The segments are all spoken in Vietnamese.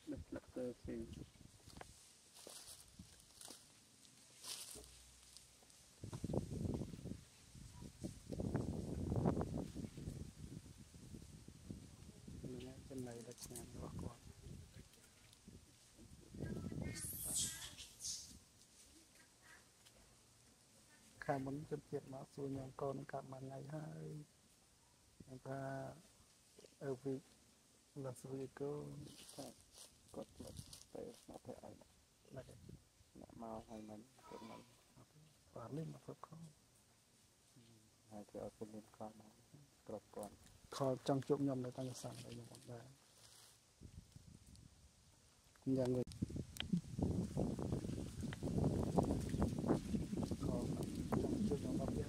Đất lật cơ thì trên này là nhà của con khai muốn chân thiệt nó xui nhau con cả mà ngày hai và ở vị là xui cô cột một tay nó phải ai là mau hay mình của mình và lên mà không hai cái ở bên con nó cột còn khó trong chỗ nhom để tăng sản để nhom đây nhà người khó trong chỗ nhom nó biết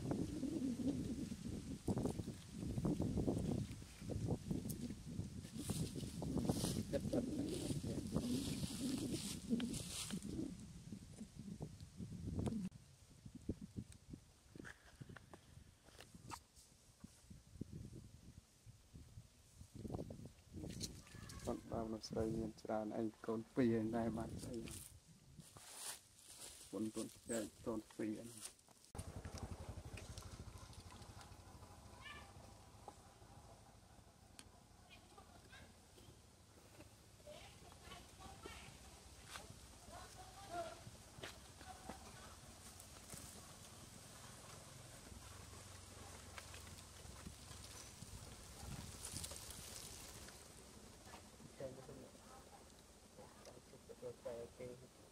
đất đất con bao nó xây nên tràn anh con phi này mà con chạy con phi okay.